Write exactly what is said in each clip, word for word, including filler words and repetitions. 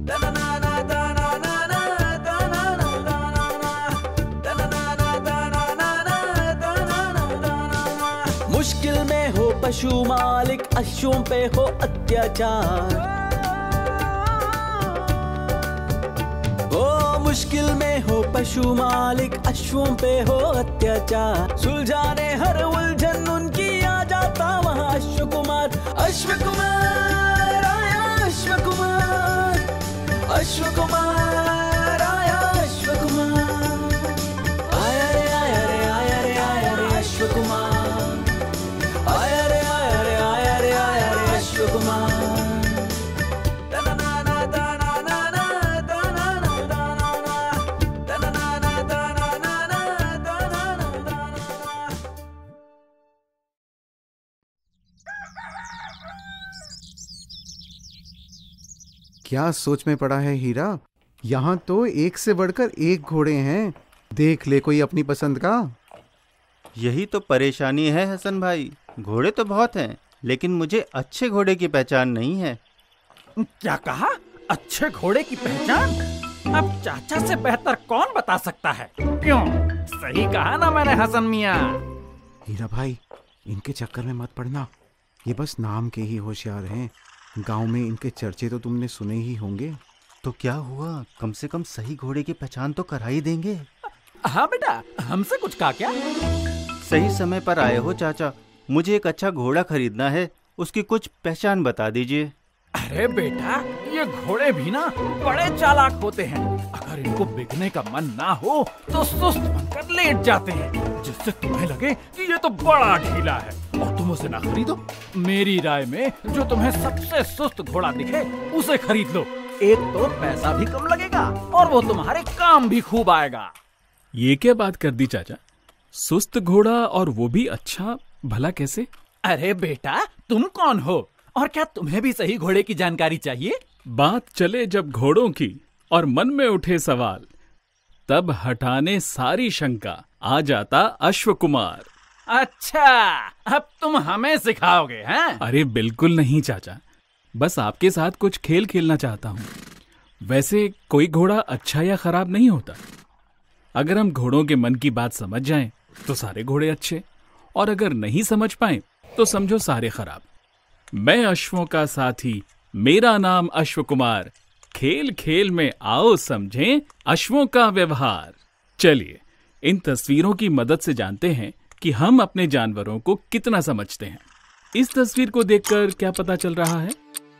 मुश्किल में हो पशु मालिक, अश्वों पे हो अत्याचार। ओ मुश्किल में हो पशु मालिक, अश्वों पे हो अत्याचार। सुलझाने हर उलझन उनकी आ जाता वहाँ अश्व कुमार। अश्व कुमार आया, अश्व कुमार, अश्व कुमार आया, अश्व कुमार आया रे, आया रे, आया रे, आया रे अश्व कुमार, आया रे, आया रे, आया रे, आया रे अश्व कुमार। क्या सोच में पड़ा है हीरा? यहाँ तो एक से बढ़कर एक घोड़े हैं। देख ले कोई अपनी पसंद का। यही तो परेशानी है हसन भाई, घोड़े तो बहुत हैं लेकिन मुझे अच्छे घोड़े की पहचान नहीं है। क्या कहा? अच्छे घोड़े की पहचान? अब चाचा से बेहतर कौन बता सकता है? क्यों, सही कहा ना मैंने हसन मियाँ? हीरा भाई, इनके चक्कर में मत पड़ना। ये बस नाम के ही होशियार हैं। गांव में इनके चर्चे तो तुमने सुने ही होंगे। तो क्या हुआ, कम से कम सही घोड़े की पहचान तो करा ही देंगे। हाँ बेटा, हमसे कुछ कहा क्या? सही समय पर आए हो चाचा, मुझे एक अच्छा घोड़ा खरीदना है, उसकी कुछ पहचान बता दीजिए। अरे बेटा, ये घोड़े भी ना बड़े चालाक होते हैं। अगर इनको बिकने का मन ना हो तो सुस्त बनकर लेट जाते हैं, जिससे तुम्हें लगे कि ये तो बड़ा ढीला है और तुम उसे ना खरीदो। मेरी राय में जो तुम्हें सबसे सुस्त घोड़ा दिखे उसे खरीद लो। एक तो पैसा भी कम लगेगा और वो तुम्हारे काम भी खूब आएगा। ये क्या बात कर दी चाचा? सुस्त घोड़ा और वो भी अच्छा? भला कैसे? अरे बेटा, तुम कौन हो और क्या तुम्हें भी सही घोड़े की जानकारी चाहिए? बात चले जब घोड़ों की और मन में उठे सवाल, तब हटाने सारी शंका आ जाता अश्व कुमार। अच्छा, अब तुम हमें सिखाओगे हैं? अरे बिल्कुल नहीं चाचा, बस आपके साथ कुछ खेल खेलना चाहता हूँ। वैसे कोई घोड़ा अच्छा या खराब नहीं होता। अगर हम घोड़ों के मन की बात समझ जाएं तो सारे घोड़े अच्छे, और अगर नहीं समझ पाए तो समझो सारे खराब। मैं अश्वों का साथी, मेरा नाम अश्व कुमार। खेल खेल में आओ समझें अश्वों का व्यवहार। चलिए इन तस्वीरों की मदद से जानते हैं कि हम अपने जानवरों को कितना समझते हैं। इस तस्वीर को देखकर क्या पता चल रहा है?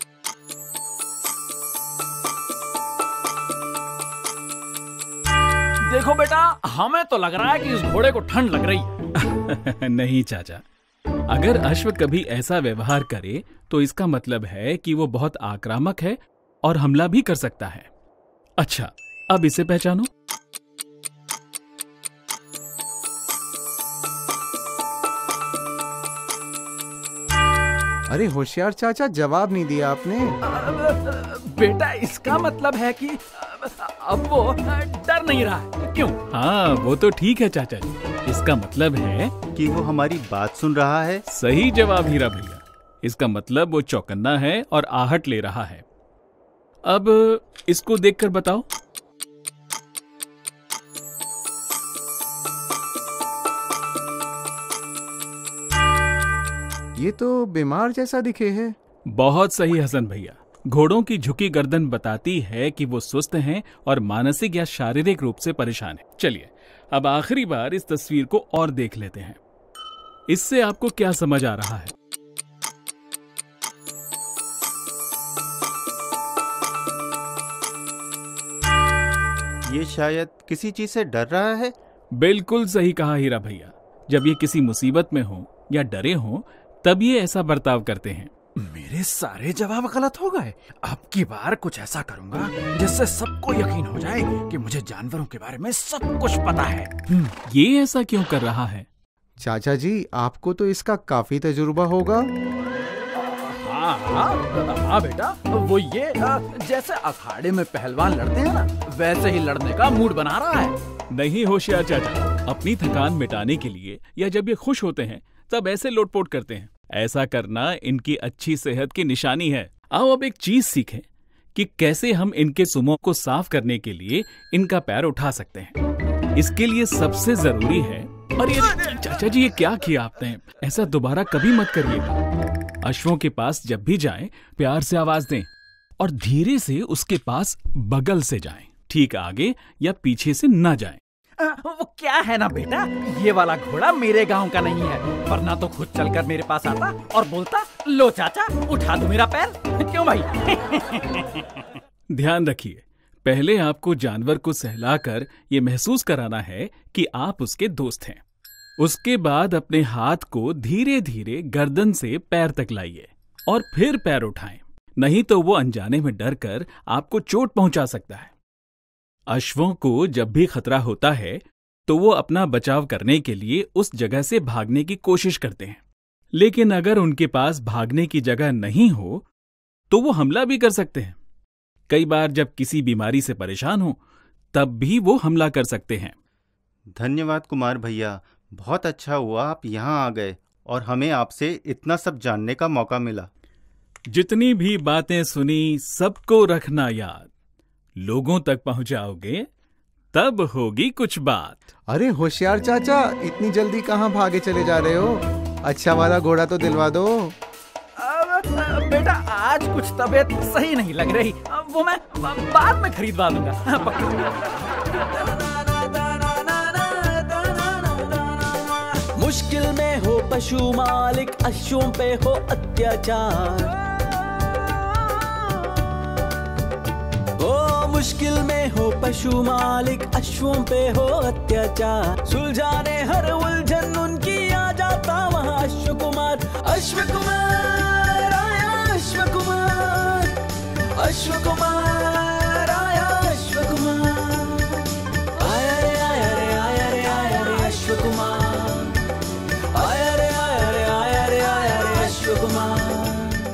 देखो बेटा, हमें तो लग रहा है कि इस घोड़े को ठंड लग रही है। नहीं चाचा, अगर अश्व कभी ऐसा व्यवहार करे तो इसका मतलब है कि वो बहुत आक्रामक है और हमला भी कर सकता है। अच्छा, अब इसे पहचानो। अरे होशियार चाचा, जवाब नहीं दिया आपने। बेटा, इसका मतलब है कि अब वो डर नहीं रहा है। क्यों? हाँ, वो तो ठीक है चाचा जी। इसका मतलब है कि वो हमारी बात सुन रहा है। सही जवाब हीरा भैया। इसका मतलब वो चौकन्ना है और आहट ले रहा है। अब इसको देखकर बताओ। ये तो बीमार जैसा दिखे है। बहुत सही हसन भैया। घोड़ों की झुकी गर्दन बताती है कि वो सुस्त हैं और मानसिक या शारीरिक रूप से परेशान हैं। चलिए अब आखिरी बार इस तस्वीर को और देख लेते हैं। इससे आपको क्या समझ आ रहा है? ये शायद किसी चीज से डर रहा है। बिल्कुल सही कहा हीरा भैया। जब ये किसी मुसीबत में हो या डरे हो तब ये ऐसा बर्ताव करते हैं। मेरे सारे जवाब गलत हो गए। अब की बार कुछ ऐसा करूंगा जिससे सबको यकीन हो जाए कि मुझे जानवरों के बारे में सब कुछ पता है। ये ऐसा क्यों कर रहा है? चाचा जी, आपको तो इसका काफी तजुर्बा होगा। हाँ हाँ हाँ बेटा, वो ये जैसे अखाड़े में पहलवान लड़ते हैं ना, वैसे ही लड़ने का मूड बना रहा है। नहीं होशियार चाचा, अपनी थकान मिटाने के लिए या जब ये खुश होते हैं तब ऐसे लोटपोट करते हैं। ऐसा करना इनकी अच्छी सेहत की निशानी है। आओ अब एक चीज सीखें कि कैसे हम इनके सुमो को साफ करने के लिए इनका पैर उठा सकते हैं। इसके लिए सबसे जरूरी है, और ये चाचा जी ये क्या किया आपने, ऐसा दोबारा कभी मत करिएगा। अश्वों के पास जब भी जाएं प्यार से आवाज दें और धीरे से उसके पास बगल से जाएं, ठीक आगे या पीछे से न जाएं। आ, वो क्या है ना बेटा, ये वाला घोड़ा मेरे गांव का नहीं है, वरना तो खुद चलकर मेरे पास आता और बोलता, लो चाचा उठा दो मेरा पैर। क्यों भाई? ध्यान रखिए, पहले आपको जानवर को सहलाकर ये महसूस कराना है कि आप उसके दोस्त हैं। उसके बाद अपने हाथ को धीरे धीरे गर्दन से पैर तक लाइए और फिर पैर उठाएं, नहीं तो वो अनजाने में डर कर आपको चोट पहुंचा सकता है। अश्वों को जब भी खतरा होता है तो वो अपना बचाव करने के लिए उस जगह से भागने की कोशिश करते हैं, लेकिन अगर उनके पास भागने की जगह नहीं हो तो वो हमला भी कर सकते हैं। कई बार जब किसी बीमारी से परेशान हो तब भी वो हमला कर सकते हैं। धन्यवाद कुमार भैया, बहुत अच्छा हुआ आप यहाँ आ गए और हमें आपसे इतना सब जानने का मौका मिला। जितनी भी बातें सुनी सबको रखना याद, लोगों तक पहुंचाओगे तब होगी कुछ बात। अरे होशियार चाचा, इतनी जल्दी कहाँ भागे चले जा रहे हो? अच्छा वाला घोड़ा तो दिलवा दो। बेटा आज कुछ तबीयत सही नहीं लग रही, वो मैं बाद में खरीदवा दूंगा। मुश्किल में हो पशु मालिक, अश्वों पे हो अत्याचार। ओ मुश्किल में हो पशु मालिक, अश्वों पे हो अत्याचार। सुलझाने हर उलझन उनकी आ जाता वहाँ अश्व कुमार। अश्व कुमार आया, अश्व कुमार, अश्व कुमार।